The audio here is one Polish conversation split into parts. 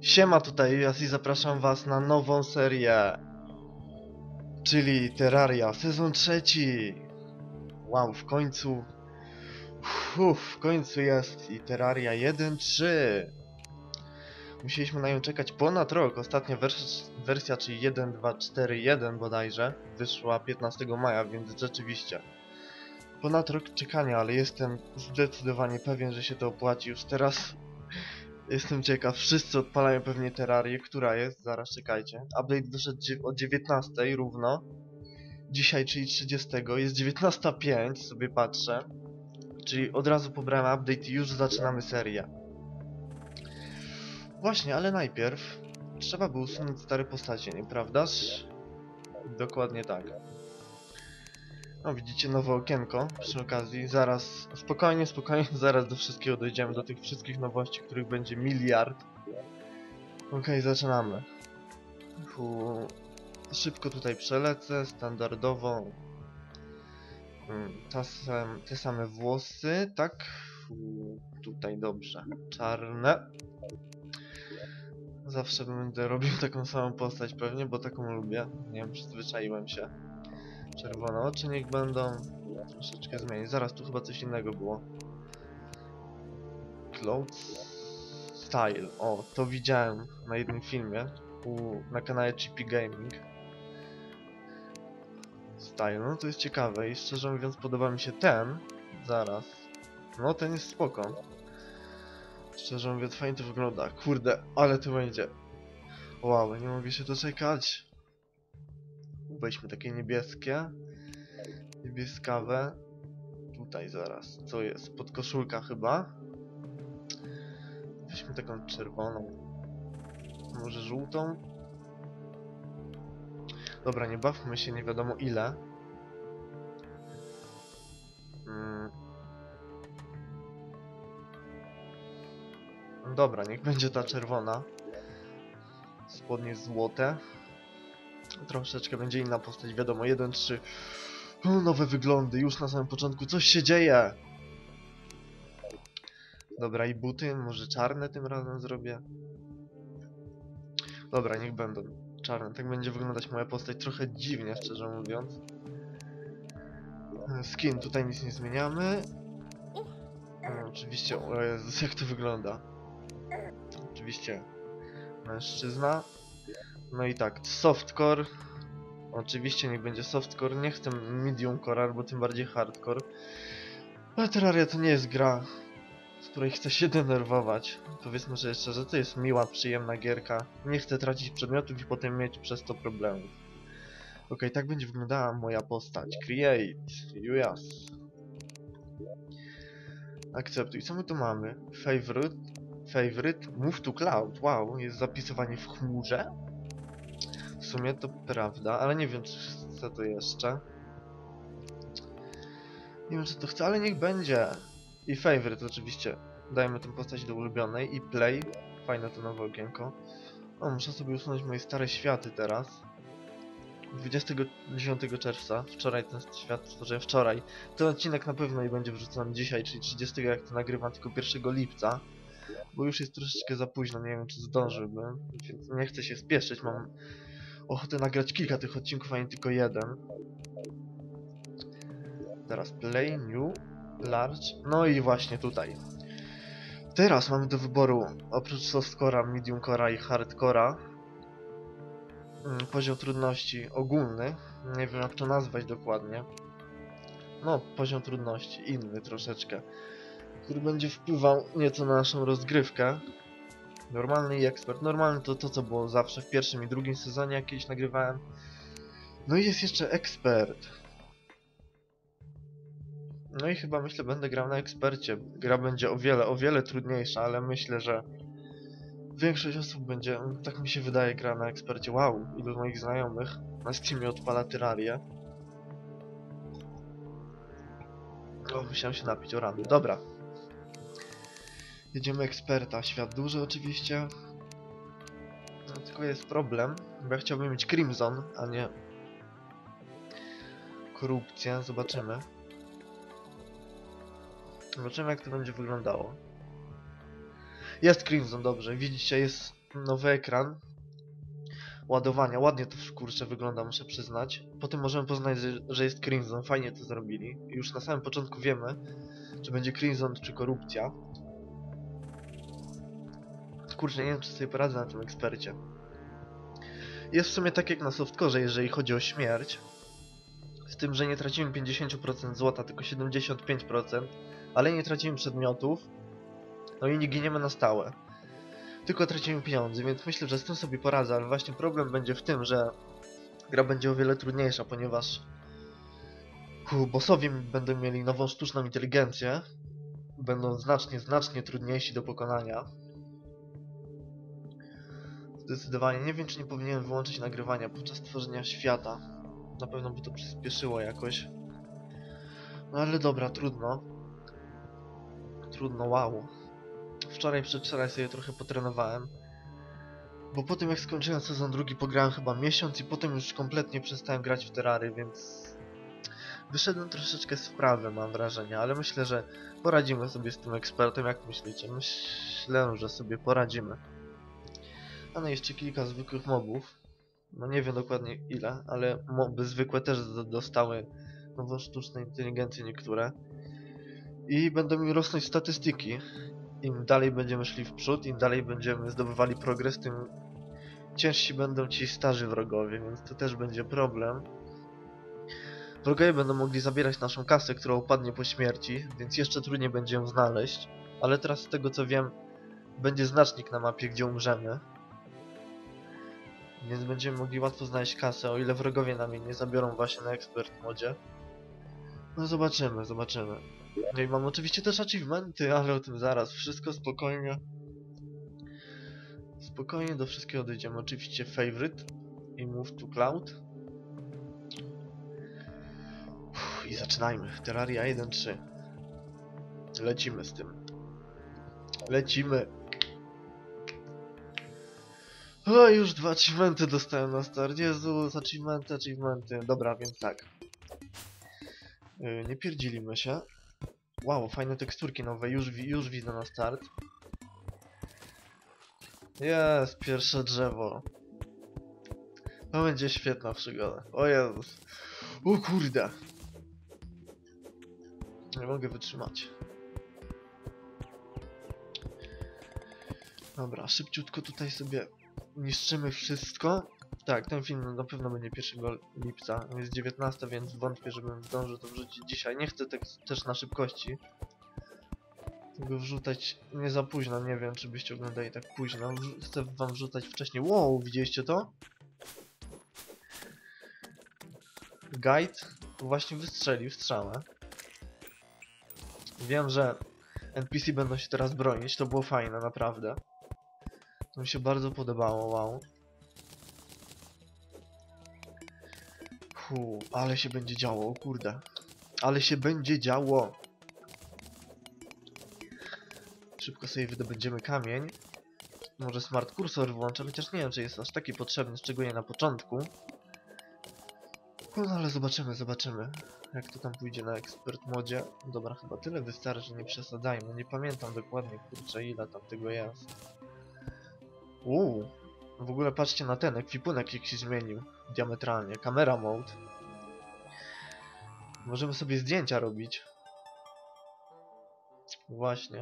Siema, tutaj Jas i zapraszam was na nową serię, czyli Terraria, sezon 3. Wow, w końcu jest i Terraria 1.3. Musieliśmy na nią czekać ponad rok. Ostatnia wersja, czyli 1.2.4.1 bodajże, wyszła 15 maja, więc rzeczywiście ponad rok czekania, ale jestem zdecydowanie pewien, że się to opłaci. Już teraz jestem ciekaw, wszyscy odpalają pewnie Terrarię, która jest, zaraz czekajcie. Update wyszedł o 19 równo. Dzisiaj, czyli 30, jest 19:05, sobie patrzę. Czyli od razu pobrałem update i już zaczynamy serię. Właśnie, ale najpierw trzeba by usunąć stare postacie, nieprawdaż? Dokładnie tak. No widzicie nowe okienko przy okazji, zaraz, spokojnie, zaraz do wszystkiego dojdziemy, do tych wszystkich nowości, których będzie miliard. Okej, zaczynamy. Szybko tutaj przelecę, standardowo. Te same włosy, tak? Tutaj dobrze. Czarne. Zawsze będę robił taką samą postać pewnie, bo taką lubię. Nie wiem, przyzwyczaiłem się. Czerwone oczy niech będą. Troszeczkę zmienić. Zaraz, tu chyba coś innego było. Clothes Style. O, to widziałem na jednym filmie. Na kanale Chippy Gaming. Style, no to jest ciekawe i szczerze mówiąc podoba mi się ten. Zaraz. No ten jest spoko. Szczerze mówiąc fajnie to wygląda. Kurde, ale to będzie. Wow, nie mogę się doczekać. Weźmy takie niebieskie. Niebieskawe. Tutaj zaraz. Co jest? Podkoszulka chyba. Weźmy taką czerwoną. Może żółtą? Dobra, nie bawmy się nie wiadomo ile. Dobra, niech będzie ta czerwona. Spodnie złote. Troszeczkę będzie inna postać, wiadomo, 1.3. Nowe wyglądy, już na samym początku coś się dzieje! Dobra, i buty, może czarne tym razem zrobię. Dobra, niech będą czarne, tak będzie wyglądać moja postać trochę dziwnie, szczerze mówiąc. Skin, tutaj nic nie zmieniamy. Oczywiście, o Jezus, jak to wygląda. Oczywiście mężczyzna. No i tak, softcore. Oczywiście niech będzie softcore, nie chcę mediumcore albo tym bardziej hardcore. Ale Terraria to nie jest gra, z której chcę się denerwować. Powiedzmy sobie szczerze, to jest miła, przyjemna gierka. Nie chcę tracić przedmiotów i potem mieć przez to problemów. Okej, tak będzie wyglądała moja postać. Create. Yes. Akceptuj. Co my tu mamy? Favorite. Move to cloud. Wow, jest zapisywanie w chmurze? W sumie to prawda, ale nie wiem, czy chcę to jeszcze. Nie wiem, czy to chcę, ale niech będzie. I favorite oczywiście. Dajmy tę postać do ulubionej. I play. Fajne to nowe okienko. O, muszę sobie usunąć moje stare światy teraz. 29 czerwca. Wczoraj ten świat stworzyłem wczoraj. Ten odcinek na pewno nie będzie wrzucony dzisiaj, czyli 30, jak to nagrywam, tylko 1 lipca. Bo już jest troszeczkę za późno, nie wiem, czy zdążyłbym. Więc nie chcę się spieszyć, mam ochotę nagrać kilka tych odcinków, a nie tylko jeden. Teraz play, new, large. No i właśnie tutaj. Teraz mamy do wyboru, oprócz softcore'a, mediumcore'a i hardcore'a, poziom trudności ogólny. Nie wiem, jak to nazwać dokładnie. No, poziom trudności inny troszeczkę, który będzie wpływał nieco na naszą rozgrywkę. Normalny i ekspert. Normalny to co było zawsze w pierwszym i drugim sezonie, jak kiedyś nagrywałem. No i jest jeszcze ekspert. No i chyba myślę będę grał na ekspercie. Gra będzie o wiele trudniejsza, ale myślę, że większość osób będzie, tak mi się wydaje, gra na ekspercie. Wow, ilu moich znajomych na Steamie odpala Terrarię. O, musiałem się napić, o rany. Dobra. Jedziemy eksperta. Świat duży oczywiście. No, tylko jest problem, bo ja chciałbym mieć Crimson, a nie korupcję. Zobaczymy. Zobaczymy, jak to będzie wyglądało. Jest Crimson, dobrze. Widzicie, jest nowy ekran ładowania. Ładnie to kurczę wygląda, muszę przyznać. Potem możemy poznać, że jest Crimson. Fajnie to zrobili. Już na samym początku wiemy, czy będzie Crimson, czy korupcja. Kurczę, nie wiem, czy sobie poradzę na tym ekspercie. Jest w sumie tak jak na softcore, jeżeli chodzi o śmierć. Z tym, że nie tracimy 50% złota, tylko 75%. Ale nie tracimy przedmiotów. No i nie giniemy na stałe. Tylko tracimy pieniądze, więc myślę, że z tym sobie poradzę, ale właśnie problem będzie w tym, że gra będzie o wiele trudniejsza, ponieważ bossowie będą mieli nową sztuczną inteligencję. Będą znacznie trudniejsi do pokonania. Zdecydowanie. Nie wiem, czy nie powinienem wyłączyć nagrywania podczas tworzenia świata. Na pewno by to przyspieszyło jakoś. No ale dobra, trudno. Trudno, wow. Przedwczoraj sobie trochę potrenowałem. Bo po tym jak skończyłem sezon drugi, pograłem chyba miesiąc i potem już kompletnie przestałem grać w Terrarię, więc wyszedłem troszeczkę z wprawy, mam wrażenie, ale myślę, że poradzimy sobie z tym ekspertem. Jak myślicie? Myślę, że sobie poradzimy. A no jeszcze kilka zwykłych mobów. No nie wiem dokładnie ile, ale moby zwykłe też dostały nową sztuczną inteligencję niektóre. I będą mi rosnąć statystyki. Im dalej będziemy szli w przód, im dalej będziemy zdobywali progres, tym ciężsi będą ci starzy wrogowie, więc to też będzie problem. Wrogowie będą mogli zabierać naszą kasę, która upadnie po śmierci, więc jeszcze trudniej będzie ją znaleźć. Ale teraz z tego co wiem, będzie znacznik na mapie, gdzie umrzemy. Więc będziemy mogli łatwo znaleźć kasę, o ile wrogowie nam jej nie zabiorą właśnie na ekspert modzie. No zobaczymy, zobaczymy. No i mam oczywiście też achievementy, ale o tym zaraz. Wszystko spokojnie. Spokojnie do wszystkiego dojdziemy. Oczywiście favorite i move to cloud. I zaczynajmy. Terraria 1.3. Lecimy z tym. Lecimy. O, już 2 achievementy dostałem na start. Jezus, achievementy. Dobra, więc tak. Nie pierdzilimy się. Wow, fajne teksturki nowe. Już widzę na start. Jest, pierwsze drzewo. To będzie świetna przygoda. O Jezus. O kurde. Nie mogę wytrzymać. Dobra, szybciutko tutaj sobie niszczymy wszystko. Tak, ten film na pewno będzie 1 lipca. Jest 19, więc wątpię, żebym zdążył to wrzucić dzisiaj. Nie chcę też na szybkości tego wrzucać nie za późno. Nie wiem, czy byście oglądali tak późno. Chcę wam wrzucać wcześniej. Wow, widzieliście to? Guide właśnie wystrzelił strzałę. Wiem, że NPC będą się teraz bronić. To było fajne, naprawdę. To mi się bardzo podobało, wow. Ale się będzie działo, o kurde. Ale się będzie działo. Szybko sobie wydobędziemy kamień. Może smart cursor włączę, chociaż nie wiem, czy jest aż taki potrzebny, szczególnie na początku. No ale zobaczymy. Jak to tam pójdzie na ekspert modzie. Dobra, chyba tyle wystarczy, nie przesadzajmy. Nie pamiętam dokładnie, kurczę, ile tam tego jest. W ogóle patrzcie na ten ekwipunek, jak się zmienił diametralnie. Camera mode. Możemy sobie zdjęcia robić. Właśnie.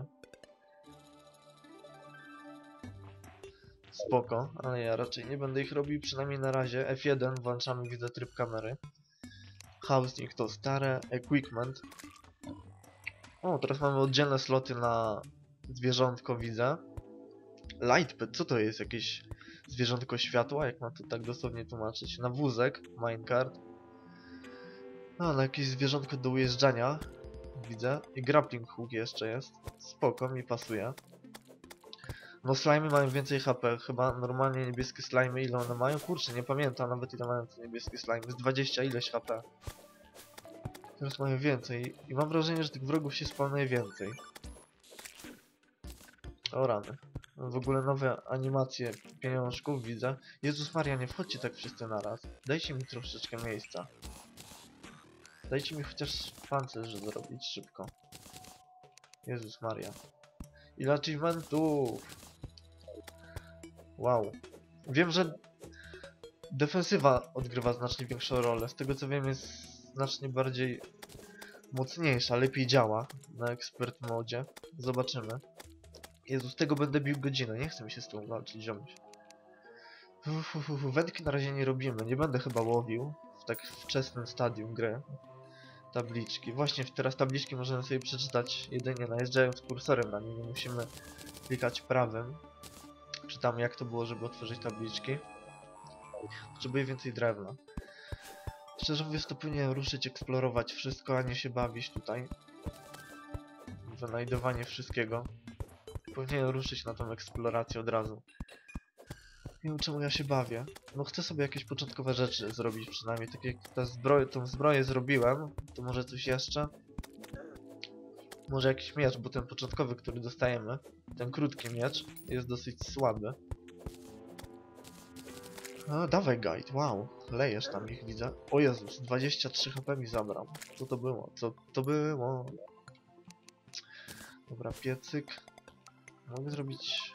Spoko, ale ja raczej nie będę ich robił, przynajmniej na razie. F1 włączamy, widzę tryb kamery. Housing to stare. Equipment. O, teraz mamy oddzielne sloty na zwierzątko, widzę. Lightpad, co to jest? Jakieś zwierzątko światła? Jak mam to tak dosłownie tłumaczyć? Na wózek, minecart. A, na jakieś zwierzątko do ujeżdżania. Widzę. I grappling hook jeszcze jest. Spoko, mi pasuje. No slimy mają więcej HP. Chyba normalnie niebieskie slimy, ile one mają? Kurczę, nie pamiętam nawet ile mają te niebieskie slimy. Jest 20 ileś HP. Teraz mają więcej. I mam wrażenie, że tych wrogów się spawnuje więcej. O rany. W ogóle nowe animacje pieniążków widzę. Jezus Maria, nie wchodźcie tak wszyscy naraz. Dajcie mi troszeczkę miejsca. Dajcie mi chociaż pancerz zrobić szybko. Jezus Maria. Ile achievementów! Wow. Wiem, że defensywa odgrywa znacznie większą rolę. Z tego co wiem jest znacznie bardziej mocniejsza, lepiej działa na expert modzie. Zobaczymy. Jezu, z tego będę bił godzinę. Nie chcę mi się z tą walczyć, ziomuś. Wędki na razie nie robimy. Nie będę chyba łowił w tak wczesnym stadium gry. Tabliczki. Właśnie teraz tabliczki możemy sobie przeczytać jedynie najeżdżając kursorem na nie. Nie musimy klikać prawym. Czytamy jak to było, żeby otworzyć tabliczki. Potrzebuję więcej drewna. Szczerze mówiąc to powinien ruszyć, eksplorować wszystko, a nie się bawić tutaj. Wynajdowanie wszystkiego. Powinien ruszyć na tą eksplorację od razu. Nie wiem czemu ja się bawię. No chcę sobie jakieś początkowe rzeczy zrobić przynajmniej. Tak jak tą zbroję zrobiłem, to może coś jeszcze? Może jakiś miecz, bo ten początkowy, który dostajemy, ten krótki miecz, jest dosyć słaby. No, dawaj guide, wow, lejesz tam ich widzę. O Jezus, 23 HP mi zabrał. Co to było? Co to było? Dobra, piecyk. Mogę zrobić...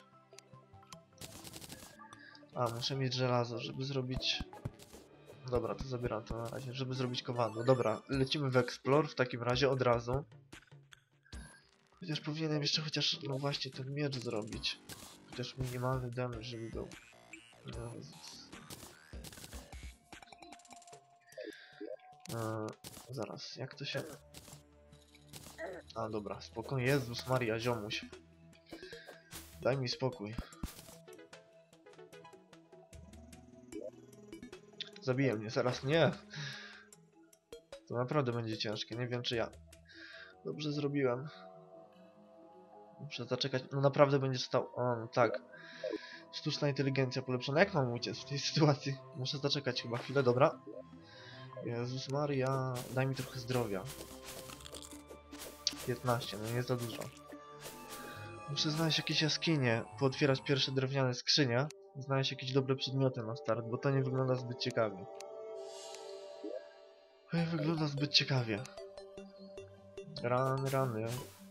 A, muszę mieć żelazo, żeby zrobić... Dobra, to zabieram to na razie, żeby zrobić kowadło. Dobra, lecimy w Explore w takim razie od razu. Chociaż powinienem jeszcze chociaż, no właśnie, ten miecz zrobić. Chociaż minimalny damage, żeby był. Jezus. Zaraz, jak to się... A, dobra, spokojnie. Jezus Maria, ziomuś. Daj mi spokój. Zabiję mnie, zaraz nie. To naprawdę będzie ciężkie, nie wiem czy ja dobrze zrobiłem. Muszę zaczekać, no naprawdę będzie stał... O, no tak. Sztuczna inteligencja polepszona. Jak mam uciec w tej sytuacji? Muszę zaczekać chyba chwilę, dobra. Jezus Maria, daj mi trochę zdrowia. 15, no nie za dużo. Muszę znaleźć jakieś jaskinie, pootwierać pierwsze drewniane skrzynie. Znaleźć jakieś dobre przedmioty na start, bo to nie wygląda zbyt ciekawie. To nie wygląda zbyt ciekawie. Rany.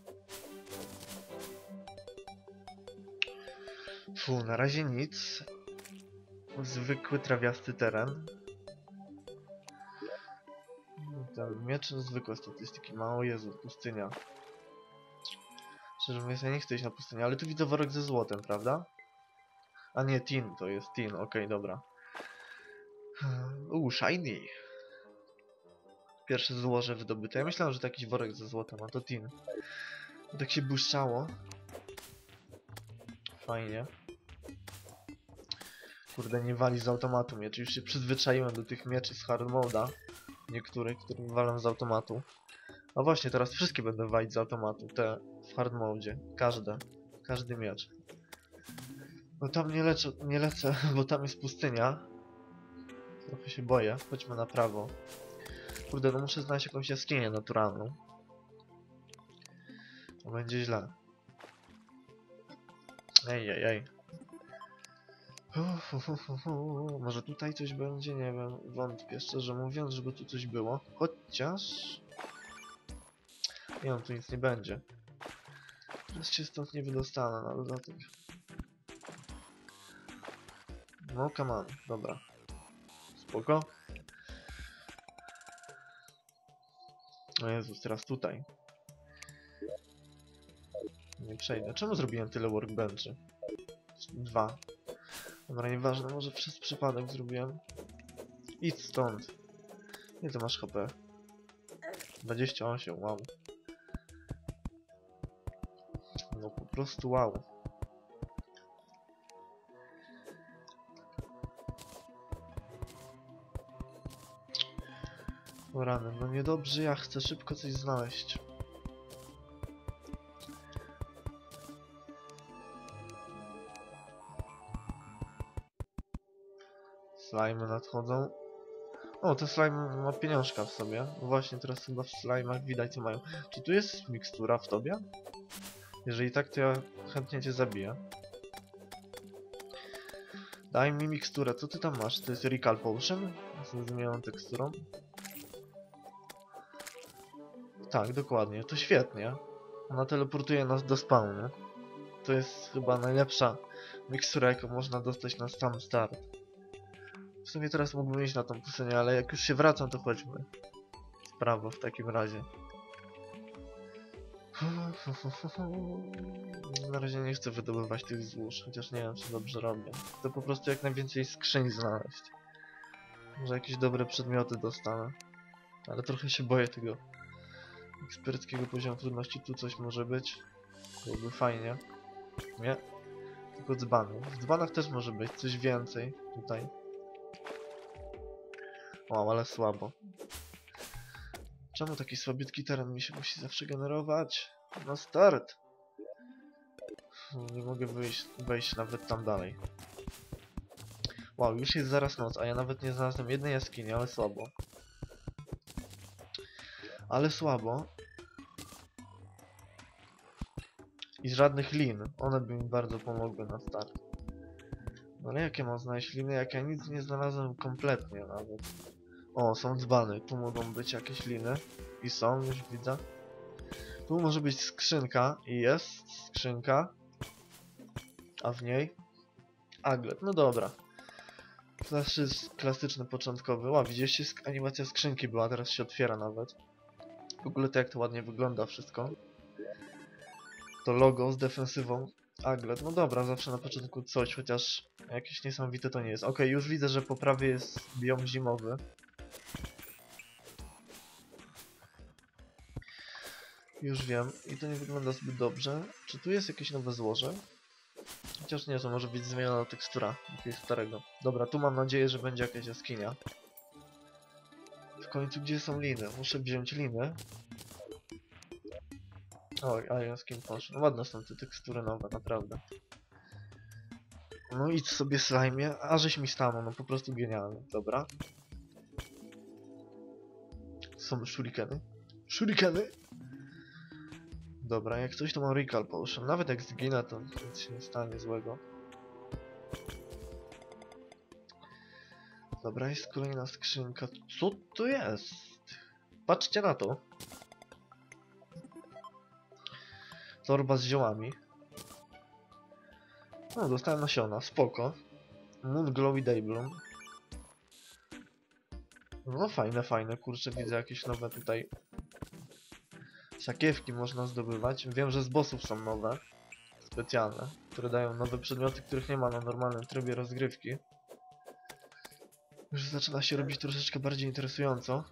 Fu, na razie nic. Zwykły trawiasty teren. Ten miecz, zwykłe statystyki. Mało Jezu, pustynia. Szczerze mówiąc, ja nie chcę iść na pustynię, ale tu widzę worek ze złotem, prawda? A nie, tin, to jest tin, okej, dobra. Shiny. Pierwsze złoże wydobyte. Ja myślałem, że to jakiś worek ze złotem, a to tin. Tak się błyszczało. Fajnie. Kurde, nie wali z automatu miecz. Już się przyzwyczaiłem do tych mieczy z hard moda. Niektórych, które walą z automatu. A właśnie, teraz wszystkie będę walić z automatu. Te w hard modzie. Każdy miecz. No tam nie lecę, bo tam jest pustynia. Trochę się boję. Chodźmy na prawo. Kurde, no muszę znaleźć jakąś jaskinię naturalną. To będzie źle. Ej. Może tutaj coś będzie? Nie wiem. Wątpię, szczerze mówiąc, żeby tu coś było. Chociaż... Nie wiem, tu nic nie będzie. Teraz się stąd nie wydostanę na dodatek. No, come on. Dobra. Spoko. O Jezus, teraz tutaj. Nie przejdę. Czemu zrobiłem tyle workbenchy? 2. Dobra, nieważne, może przez przypadek zrobiłem. Idź stąd. Ile to masz HP? 28, wow. No po prostu wow. O rany, no niedobrze, ja chcę szybko coś znaleźć. Slimy nadchodzą. O, ten slime ma pieniążka w sobie. Właśnie teraz chyba w slime'ach widać co mają. Czy tu jest mikstura w tobie? Jeżeli tak, to ja chętnie cię zabiję. Daj mi miksturę. Co ty tam masz? To jest Recall Potion? Z zmienioną teksturą? Tak, dokładnie. To świetnie. Ona teleportuje nas do spawnu. To jest chyba najlepsza mikstura, jaką można dostać na sam start. W sumie teraz mógłbym iść na tą pustynię, ale jak już się wracam, to chodźmy w prawo w takim razie. Na razie nie chcę wydobywać tych złóż, chociaż nie wiem, czy dobrze robię. Chcę po prostu jak najwięcej skrzyń znaleźć. Może jakieś dobre przedmioty dostanę. Ale trochę się boję tego eksperckiego poziomu trudności. Tu coś może być. Byłoby fajnie. Nie? Tylko dzbany. W dzbanach też może być coś więcej tutaj. O, ale słabo. Czemu taki słabiutki teren mi się musi zawsze generować? Na start! Nie mogę wejść nawet tam dalej. Wow, już jest zaraz noc, a ja nawet nie znalazłem jednej jaskini, ale słabo. Ale słabo. I żadnych lin. One by mi bardzo pomogły na start. No ale jakie mam znaleźć liny, jak ja nic nie znalazłem kompletnie nawet. O, są dzbany. Tu mogą być jakieś liny. I są, już widzę. Tu może być skrzynka. I jest skrzynka. A w niej aglet. No dobra. Klasyczny, początkowy. Ła, widzieliście? Animacja skrzynki była, teraz się otwiera nawet. W ogóle to jak to ładnie wygląda wszystko. To logo z defensywą aglet. No dobra, zawsze na początku coś, chociaż jakieś niesamowite to nie jest. Okej, już widzę, że po prawej jest biom zimowy. Już wiem. I to nie wygląda zbyt dobrze. Czy tu jest jakieś nowe złoże? Chociaż nie, to może być zmieniona tekstura jakiegoś starego. Dobra, tu mam nadzieję, że będzie jakaś jaskinia. W końcu gdzie są liny? Muszę wziąć liny. Oj, a jaskiń poszło. No ładne są te tekstury nowe, naprawdę. No idź sobie slime, a żeś mi stanął, no po prostu genialny. Dobra. Są shurikeny. Shurikeny! Dobra, jak coś to mam recall potion. Nawet jak zginę, to nic się nie stanie złego. Dobra, jest kolejna skrzynka. Co to jest? Patrzcie na to. Torba z ziołami. No, dostałem nasiona, spoko. Moon Glowy Daybloom. No fajne, fajne, kurczę, widzę jakieś nowe tutaj sakiewki można zdobywać. Wiem, że z bossów są nowe, specjalne, które dają nowe przedmioty, których nie ma na normalnym trybie rozgrywki. Już zaczyna się robić troszeczkę bardziej interesująco.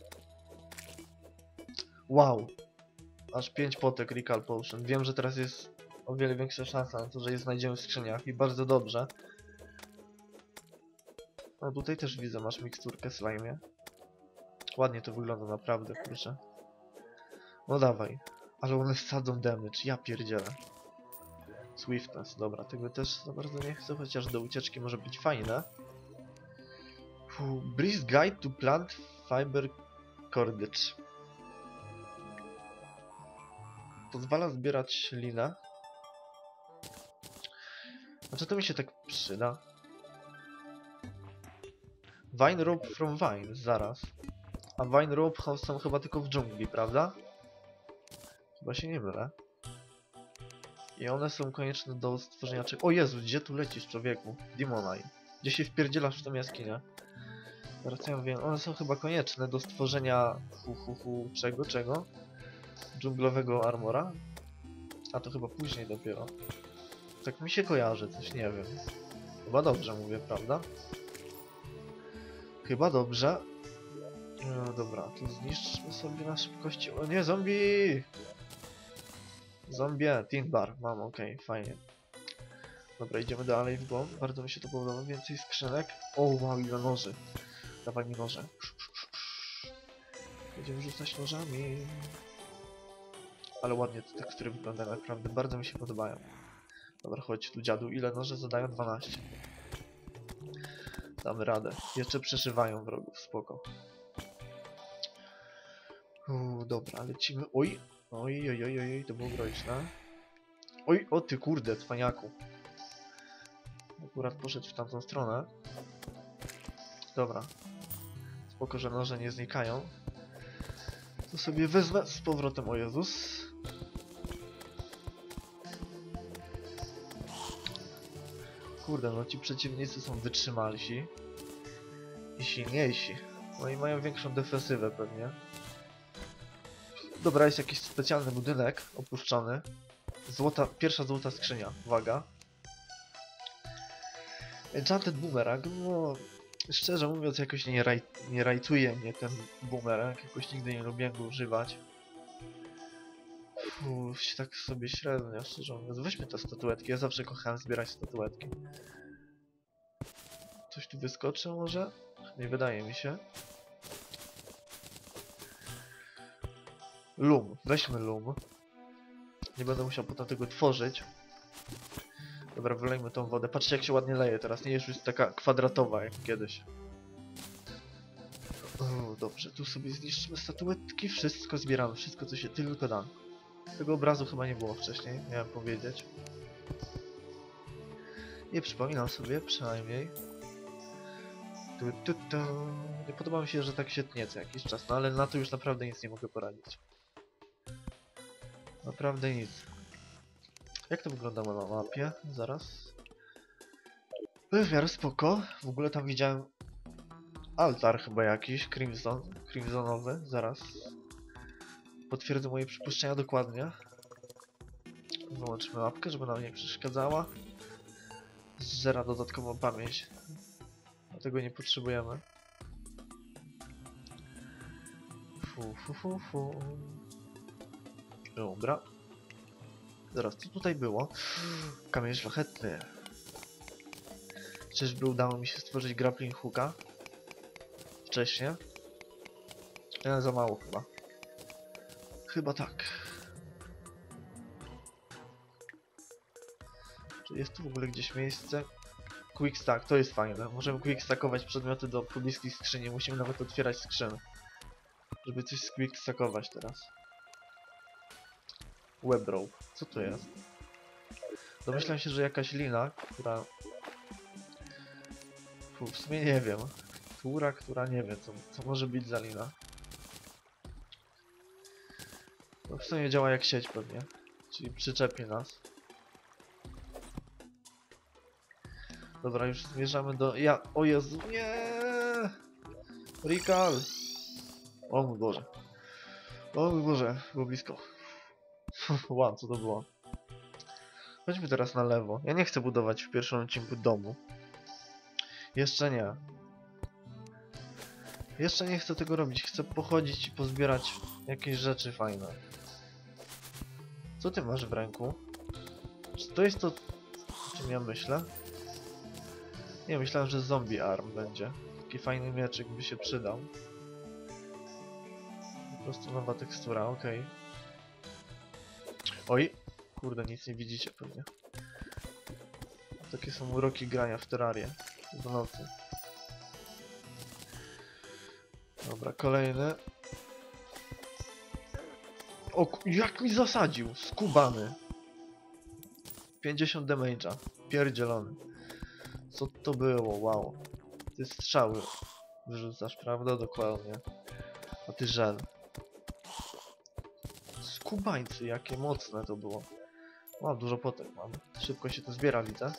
Wow! Aż 5 potek Recall Potion. Wiem, że teraz jest o wiele większa szansa na to, że je znajdziemy w skrzyniach i bardzo dobrze. No tutaj też widzę, masz miksturkę slime. Ładnie to wygląda naprawdę, kurczę. No dawaj. Ale one sadzą damage, ja pierdzielę. Swiftness, dobra, tego też za bardzo nie chcę, chociaż do ucieczki może być fajne. Brief Guide to Plant Fiber Cordage. Pozwala zbierać linę. Znaczy to mi się tak przyda. Vine Rope from Vine, zaraz. A Vine Rope są chyba tylko w dżungli, prawda? Chyba się nie mylę. I one są konieczne do stworzenia czegoś. O Jezu, gdzie tu lecisz, człowieku? Demonine. Gdzie się wpierdzielasz w tą jaskinię? Teraz ja wiem, one są chyba konieczne do stworzenia... czego? Dżunglowego armora? A to chyba później dopiero. Tak mi się kojarzy, coś nie wiem. Chyba dobrze mówię, prawda? Chyba dobrze. No dobra, tu zniszczmy sobie na szybkości. O nie, zombie! Zombie, tin bar, mam, okej, fajnie. Dobra, idziemy dalej w głąb. Bardzo mi się to podoba, więcej skrzynek. O, wow, ile noży. Dawaj mi noże. Będziemy rzucać nożami. Ale ładnie te tekstury wyglądają, naprawdę bardzo mi się podobają. Dobra, chodź tu dziadu, ile noże zadają? 12. Damy radę. Jeszcze przeszywają wrogów, spoko. Dobra, lecimy. Oj! Oj, to było groźne. Oj, o ty kurde, cwaniaku. Akurat poszedł w tamtą stronę. Dobra. Spoko, że noże nie znikają. To sobie wezmę z powrotem, o Jezus. Kurde, no ci przeciwnicy są wytrzymalsi i silniejsi. No i mają większą defensywę pewnie. Dobra, jest jakiś specjalny budynek opuszczony. Pierwsza złota skrzynia, uwaga. Enchanted Boomerang, no szczerze mówiąc jakoś nie rajtuje mnie ten boomerang, jakoś nigdy nie lubiłem go używać. Tak sobie średnio, szczerze mówiąc. Weźmy te statuetki, ja zawsze kochałem zbierać statuetki. Coś tu wyskoczy może? Nie wydaje mi się. Loom, weźmy loom. Nie będę musiał potem tego tworzyć. Dobra, wylejmy tą wodę. Patrzcie jak się ładnie leje teraz, nie jest taka kwadratowa jak kiedyś. O, dobrze, tu sobie zniszczymy statuetki, wszystko zbieramy, wszystko co się tylko da. Tego obrazu chyba nie było wcześniej, miałem powiedzieć. Nie przypominam sobie, przynajmniej. Nie podoba mi się, że tak się tnie co jakiś czas, no ale na to już naprawdę nic nie mogę poradzić. Naprawdę nic. Jak to wygląda na mapie? Zaraz. W miarę spoko. W ogóle tam widziałem altar chyba jakiś, crimsonowy. Zaraz. Potwierdzę moje przypuszczenia dokładnie. Wyłączmy mapkę, żeby nam nie przeszkadzała. Zżera dodatkową pamięć. Dlatego nie potrzebujemy. Dobra. Zaraz, co tutaj było? Kamień szlachetny. Czyżby udało mi się stworzyć grappling hooka? Wcześniej? Za mało chyba. Chyba tak. Czy jest tu w ogóle gdzieś miejsce? Quick stack, to jest fajne. Możemy quick stackować przedmioty do pobliskich skrzyni. Musimy nawet otwierać skrzyny, żeby coś quick stackować teraz. Web rope. Co to jest? Domyślam się, że jakaś lina, która... w sumie nie wiem. Która nie wie, co może być za lina. No w sumie działa jak sieć pewnie. Czyli przyczepi nas. Dobra, już zmierzamy do... O Jezu, nie! Rikal! O mój Boże. O mój Boże, było blisko. Wow, co to było? Chodźmy teraz na lewo. Ja nie chcę budować w pierwszym odcinku domu. Jeszcze nie. Jeszcze nie chcę tego robić. Chcę pochodzić i pozbierać jakieś rzeczy fajne. Co ty masz w ręku? Czy to jest to, o czym ja myślę? Nie, myślałem, że zombie arm będzie. Taki fajny mieczyk by się przydał. Po prostu nowa tekstura, okej. Oj! Kurde, nic nie widzicie pewnie. Takie są uroki grania w Terrarię w nocy. Dobra, kolejny. O, jak mi zasadził! Skubany! 50 damage'a. Pierdzielony. Co to było? Wow. Ty strzały wyrzucasz, prawda? Dokładnie. A ty żel. Skubańcy, jakie mocne to było. Wow, dużo potek mam. Szybko się to zbiera, widzę.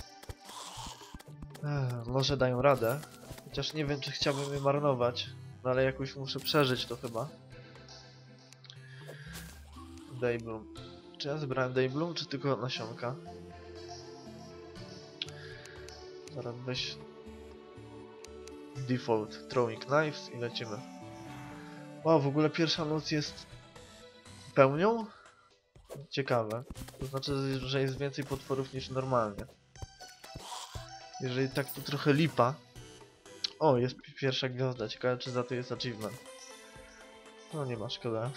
Może dają radę. Chociaż nie wiem, czy chciałbym je marnować. No ale jakoś muszę przeżyć to chyba. Daybloom. Czy ja zebrałem Daybloom, czy tylko nasionka? Zaraz weź default throwing knives i lecimy. Wow, w ogóle pierwsza noc jest pełnią? Ciekawe. To znaczy, że jest więcej potworów niż normalnie. Jeżeli tak, to trochę lipa. O, jest pierwsza gwiazda. Ciekawe, czy za to jest achievement. No nie ma, szkoda.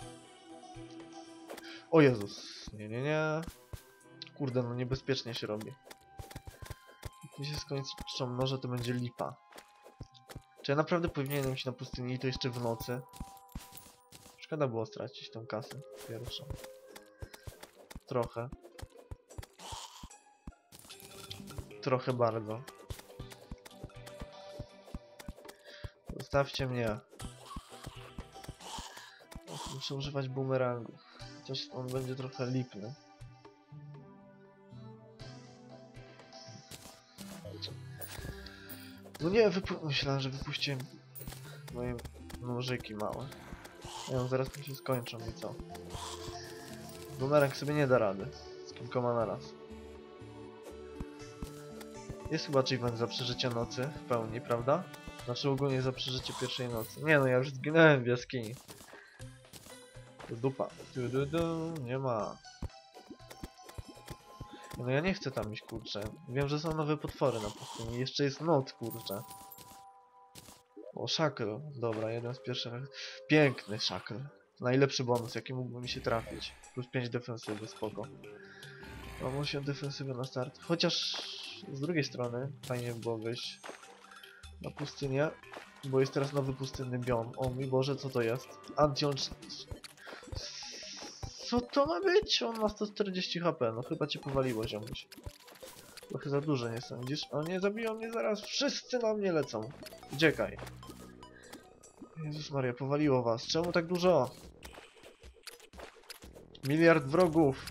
O Jezus. Nie. Kurde, no niebezpiecznie się robi. Jak mi się skończą może, to będzie lipa. Czy ja naprawdę powinienem iść na pustynię i to jeszcze w nocy? Szkoda było stracić tą kasę pierwszą. Trochę. Trochę bardzo. Zostawcie mnie. Muszę używać bumerangu. Chociaż on będzie trochę lipny. No nie, myślałem, że wypuściłem moje nożyki małe. Nie wiem, zaraz mi się skończą i co? Bumerang sobie nie da rady. Z kilkoma na raz. Jest chyba achievement za przeżycie nocy w pełni, prawda? Znaczy ogólnie za przeżycie pierwszej nocy. Nie no, ja już zginąłem w jaskini. To dupa. Nie ma. No ja nie chcę tam iść, kurczę. Wiem, że są nowe potwory na pustyni. Jeszcze jest noc, kurczę. O, szakl. Dobra, jeden z pierwszych. Piękny szakl. Najlepszy bonus, jaki mógłby mi się trafić. Plus 5 defensywy, spoko. Mam 8 defensywy na start. Chociaż z drugiej strony fajnie by było wyjść na pustynię. Bo jest teraz nowy pustynny biom. O mój Boże, co to jest? Antion... Co to ma być? On ma 140 HP. No chyba cię powaliło, ziomuś. Trochę za dużo, nie sądzisz? O nie, zabiją mnie zaraz. Wszyscy na mnie lecą. Uciekaj. Jezus Maria, powaliło was. Czemu tak dużo? Miliard wrogów.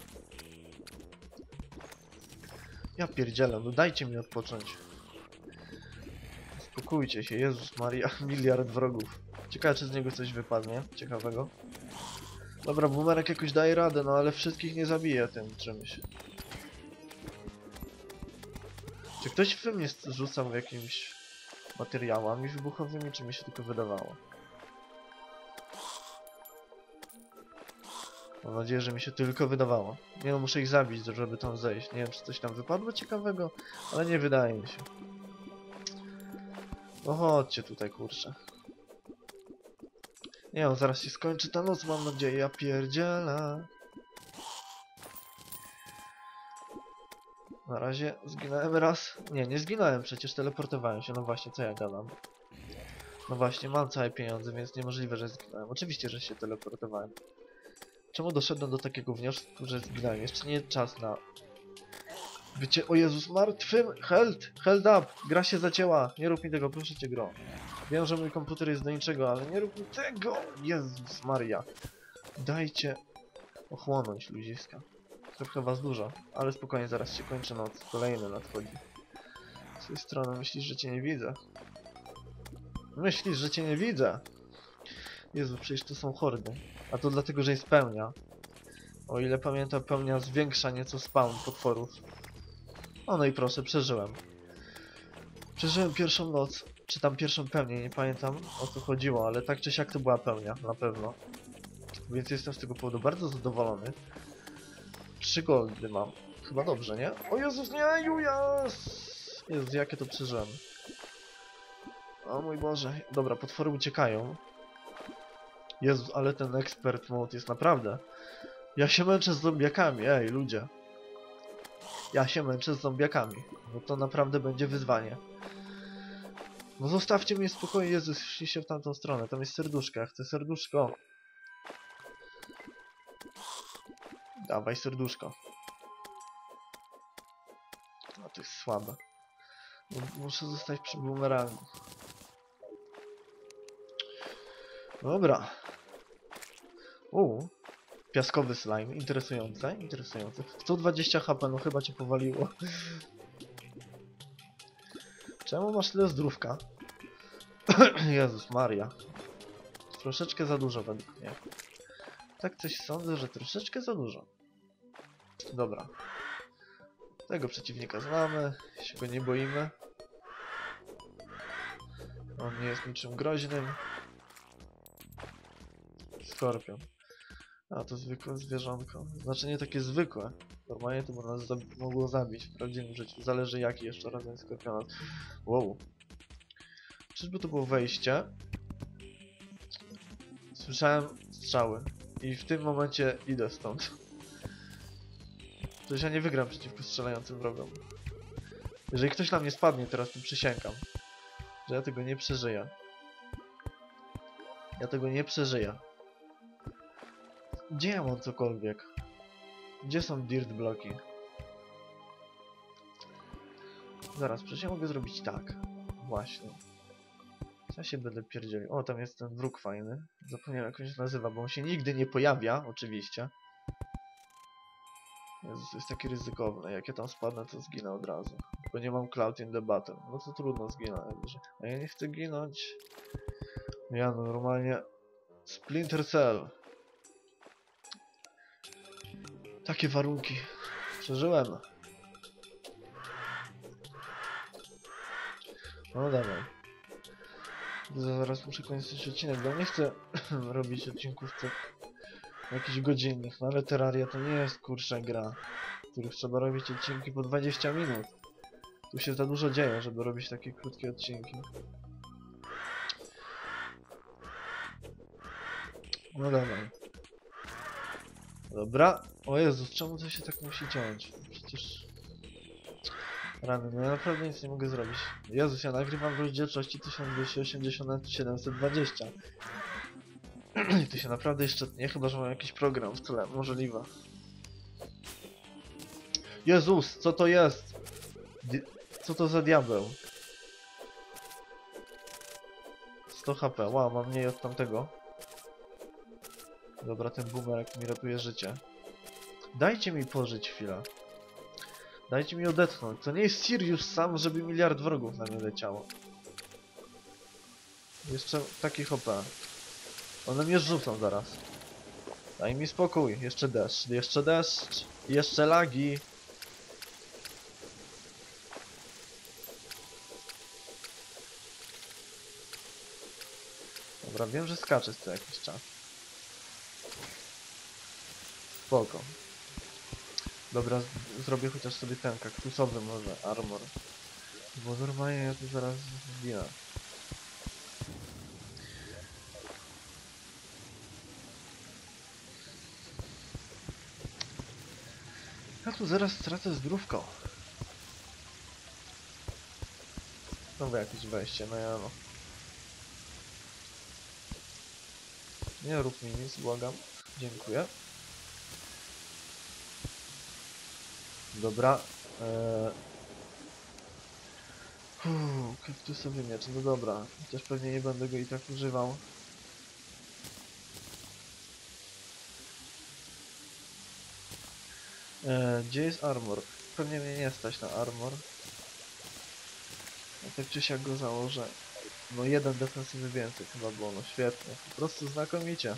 Ja pierdzielę, no dajcie mi odpocząć. Uspokójcie się, Jezus Maria, miliard wrogów. Ciekawe, czy z niego coś wypadnie ciekawego. Dobra, bumerang jakoś daje radę, no ale wszystkich nie zabije tym czymś. Czy ktoś we mnie rzucał jakimiś materiałami wybuchowymi, czy mi się tylko wydawało? Mam nadzieję, że mi się tylko wydawało. Nie no, muszę ich zabić, żeby tam zejść. Nie wiem, czy coś tam wypadło ciekawego, ale nie wydaje mi się. No chodźcie tutaj, kurczę. Nie no, zaraz się skończy ta noc, mam nadzieję. Ja pierdzielę. Na razie zginąłem raz. Nie, nie zginąłem, przecież teleportowałem się. No właśnie, co ja gadam? No właśnie, mam całe pieniądze, więc niemożliwe, że zginąłem. Oczywiście, że się teleportowałem. Czemu doszedłem do takiego wniosku, że zginąłem? Jeszcze nie czas na bycie, o Jezus, martwym! Held up! Gra się zacięła! Nie rób mi tego, proszę cię, gro. Wiem, że mój komputer jest do niczego, ale nie rób mi tego! Jezus Maria! Dajcie ochłonąć, ludziska. Trochę was dużo, ale spokojnie, zaraz się kończy noc. Kolejny nadchodzi. Z tej strony myślisz, że cię nie widzę? Myślisz, że cię nie widzę? Jezu, przecież to są hordy. A to dlatego, że jest pełnia. O ile pamiętam, pełnia zwiększa nieco spawn potworów. O no i proszę, przeżyłem. Przeżyłem pierwszą noc, czy tam pierwszą pełnię, nie pamiętam o co chodziło, ale tak czy siak to była pełnia, na pewno. Więc jestem z tego powodu bardzo zadowolony. 3 goldy mam. Chyba dobrze, nie? O Jezus, nie, Jujas! Jezus, jakie to przeżyłem. O mój Boże. Dobra, potwory uciekają. Jezus, ale ten expert mode jest naprawdę... Ja się męczę z zombiakami, ej, ludzie. Ja się męczę z zombiakami. No to naprawdę będzie wyzwanie. No zostawcie mnie spokojnie, Jezus, szli się w tamtą stronę. Tam jest serduszko, ja chcę serduszko. Dawaj serduszko. No to jest słabe. Muszę zostać przy bumerangu. Dobra. Piaskowy slime, interesujące, interesujące. 120 HP, no chyba cię powaliło. Czemu masz tyle zdrówka? Jezus Maria. Troszeczkę za dużo według mnie. Tak coś sądzę, że troszeczkę za dużo. Dobra. Tego przeciwnika znamy, się go nie boimy. On nie jest niczym groźnym. Skorpion. A, to zwykłe zwierzątko. Znaczy nie takie zwykłe. Normalnie to by nas mogło zabić w prawdziwym życiu. Zależy jaki jeszcze rodzaj skorpiona. Wow. Czyżby to było wejście? Słyszałem strzały. I w tym momencie idę stąd. Przecież ja nie wygram przeciwko strzelającym wrogom. Jeżeli ktoś na mnie spadnie teraz, to przysięgam, że ja tego nie przeżyję. Ja tego nie przeżyję. Gdzie ja mam cokolwiek? Gdzie są dirt bloki? Zaraz, przecież ja mogę zrobić tak. Właśnie. Ja się będę pierdzielił. O, tam jest ten wróg fajny. Zapomniałem jak on się nazywa, bo on się nigdy nie pojawia, oczywiście. Jezus, to jest taki ryzykowny. Jak ja tam spadnę, to zginę od razu. bo nie mam Cloud in the Battle. No to trudno, zginąć. A ja nie chcę ginąć. Ja normalnie... Splinter Cell. Takie warunki. Przeżyłem. No dawaj. Zaraz muszę kończyć odcinek, bo nie chcę robić odcinków jakichś godzinnych, no ale Terraria to nie jest kurczę gra, w których trzeba robić odcinki po 20 minut. Tu się za dużo dzieje, żeby robić takie krótkie odcinki. No dawaj. Dobra. O Jezus, czemu to się tak musi ciąć? Przecież... Rany, no ja naprawdę nic nie mogę zrobić. Jezus, ja nagrywam w rozdzielczości 1280 na 720. I to się naprawdę jeszcze nie, chyba że mam jakiś program w tle, możliwe. Jezus, co to jest? Co to za diabeł? 100 HP, wow, mam mniej od tamtego. Dobra, ten boomerang mi ratuje życie. Dajcie mi pożyć chwilę. Dajcie mi odetchnąć. To nie jest Sirius sam, żeby miliard wrogów na nie leciało. Jeszcze taki HP. One mnie rzucą zaraz. Daj mi spokój. Jeszcze deszcz. Jeszcze deszcz. Jeszcze lagi. Dobra, wiem, że skaczesz co jakiś czas. Spoko. Dobra, zrobię chociaż sobie ten kaktusowy może armor. Bo normalnie ja tu zaraz zginę. Ja tu zaraz stracę zdrówko. Znowu jakieś wejście, no ja no. Nie rób mi nic, błagam. Dziękuję. Dobra. Kaktusowy miecz, no dobra. Chociaż pewnie nie będę go i tak używał. Gdzie jest armor? Pewnie mnie nie stać na armor. A tak czy siak go założę. No jeden defensywy więcej chyba było, no świetnie. Po prostu znakomicie.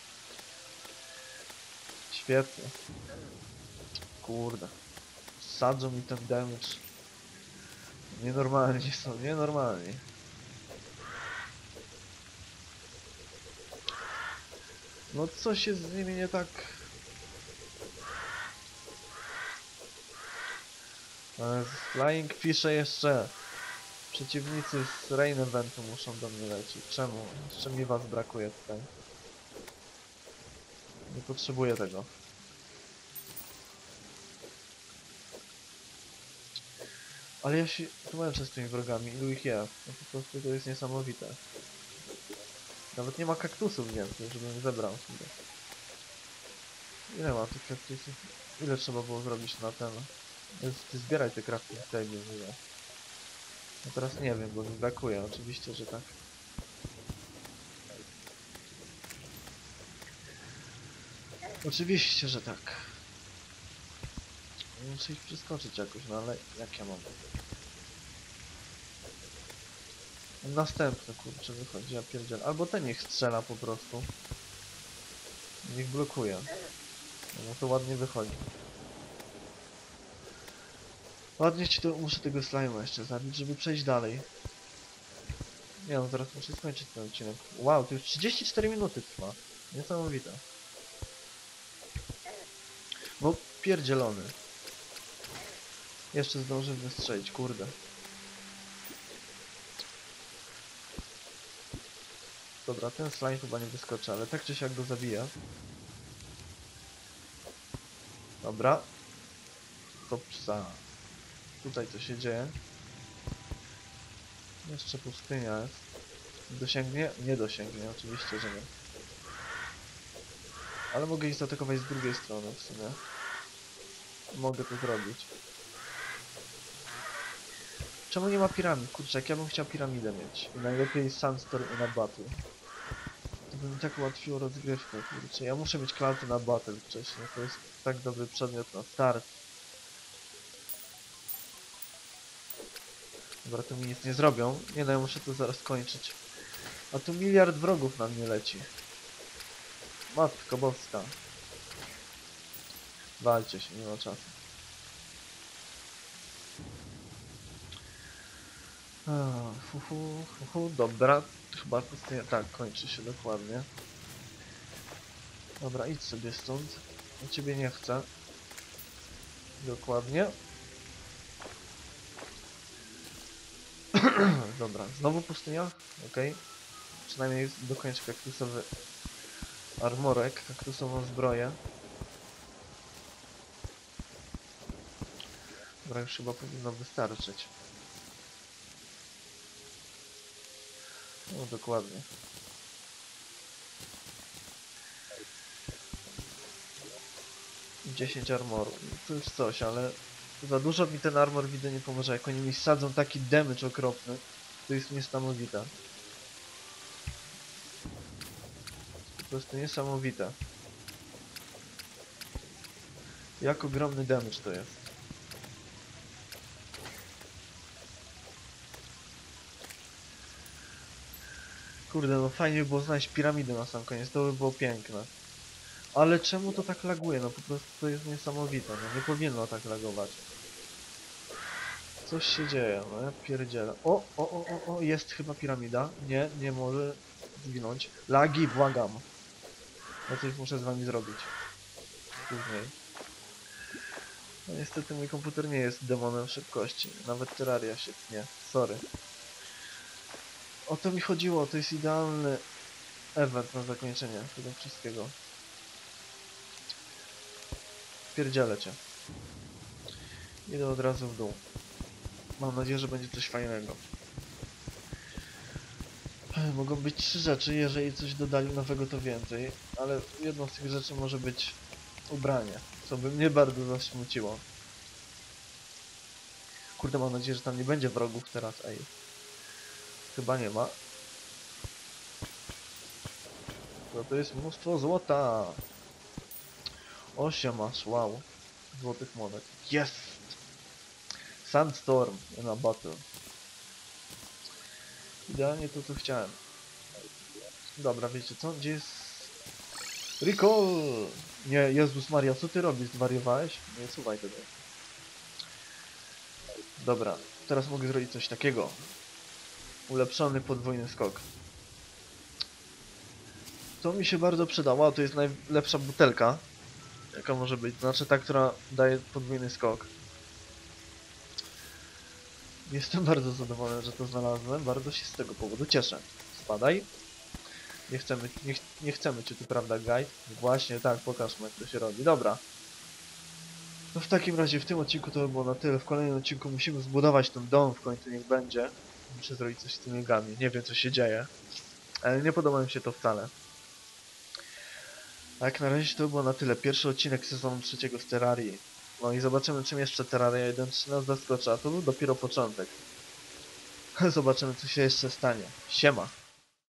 Świetnie. Kurde. Sadzą mi ten damage. Nienormalni są, nienormalni. No coś jest z nimi nie tak. Z Flying pisze jeszcze. Przeciwnicy z Rain Eventu muszą do mnie lecieć. Czemu? Jeszcze mi was brakuje tutaj. Nie potrzebuję tego. Ale ja się tłumaczę z tymi wrogami, ilu ich jest. No po prostu to jest niesamowite. Nawet nie ma kaktusów więcej, żebym zebrał sobie. Ile ma tych kaktusów? Ile trzeba było zrobić na ten... Ty zbieraj te crafting table, ile? No teraz nie wiem, bo mi brakuje, oczywiście, że tak. Oczywiście, że tak. Muszę ich przeskoczyć jakoś, no ale jak ja mam? Następny, kurczę, wychodzi, ja pierdzielę. Albo ten niech strzela po prostu. Niech blokuje. No to ładnie wychodzi. Ładnie ci to, muszę tego slime'a jeszcze zabić, żeby przejść dalej. Nie no, zaraz muszę skończyć ten odcinek. Wow, to już 34 minuty trwa. Niesamowite. No, pierdzielony. Jeszcze zdążę wystrzelić, kurde. Dobra, ten slime chyba nie wyskoczy, ale tak czy siak go zabija. Dobra. Kopsa. Tutaj co się dzieje? Jeszcze pustynia jest. Dosięgnie? Nie dosięgnie, oczywiście, że nie. Ale mogę ich zaatakować z drugiej strony w sumie. Mogę to zrobić. Czemu nie ma piramid? Kurczę, jak ja bym chciał piramidę mieć. I najlepiej Sandstorm i na Battle. To by mi tak ułatwiło rozgrywkę, kurczę. Ja muszę mieć Cloud na Battle wcześniej. To jest tak dobry przedmiot na start. Dobra, to mi nic nie zrobią. Nie no, ja muszę to zaraz kończyć. A tu miliard wrogów na mnie leci. Matko boska. Walcie się, nie ma czasu. Dobra. Chyba pustynia, tak, kończy się dokładnie. Dobra, idź sobie stąd. Ja ciebie nie chcę. Dokładnie. Dobra, znowu pustynia? Okej. Przynajmniej dokończę kaktusowy armorek, kaktusową zbroję. Dobra, już chyba powinno wystarczyć. No, dokładnie. 10 armoru. To już coś, ale za dużo mi ten armor widzę nie pomoże. Jak oni mi sadzą taki damage okropny, to jest niesamowite. Po prostu niesamowite. Jak ogromny damage to jest. Kurde, no fajnie by było znaleźć piramidę na sam koniec, to by było piękne. Ale czemu to tak laguje? No po prostu to jest niesamowite, no nie powinno tak lagować. Coś się dzieje, no ja pierdzielę. O, jest chyba piramida. Nie, nie może zginąć. Lagi, błagam. Ja coś muszę z wami zrobić. Później. No niestety mój komputer nie jest demonem szybkości. Nawet Terraria się tnie. Sorry. O to mi chodziło, to jest idealny event na zakończenie tego wszystkiego. Pierdzielę cię. Idę od razu w dół. Mam nadzieję, że będzie coś fajnego. Mogą być 3 rzeczy, jeżeli coś dodali nowego to więcej, ale jedną z tych rzeczy może być ubranie, co by mnie bardzo zasmuciło. Kurde, mam nadzieję, że tam nie będzie wrogów teraz, ej. Chyba nie ma. No to jest mnóstwo złota. 8 masz, wow. Złotych monet. Jest! Sandstorm na battle. Idealnie to, co chciałem. Dobra, wiecie co? Gdzie jest... Recall! Nie, Jezus Maria, co ty robisz? Zwariowałeś? Nie, słuchaj tego. Dobra, teraz mogę zrobić coś takiego. Ulepszony podwójny skok. To mi się bardzo przydało, to jest najlepsza butelka, jaka może być. Znaczy ta, która daje podwójny skok. Jestem bardzo zadowolony, że to znalazłem. Bardzo się z tego powodu cieszę. Spadaj. Nie chcemy cię tu, prawda, guy? Właśnie, tak, pokażmy, jak to się robi. Dobra. No w takim razie w tym odcinku to by było na tyle. W kolejnym odcinku musimy zbudować ten dom, w końcu niech będzie. Muszę zrobić coś z tymi nogami. Nie wiem, co się dzieje. Ale nie podoba mi się to wcale. A jak na razie to by było na tyle. Pierwszy odcinek sezonu 3 z Terrarii. No i zobaczymy, czym jeszcze Terraria 1.3 nas zaskoczy. A to był dopiero początek. Zobaczymy, co się jeszcze stanie. Siema.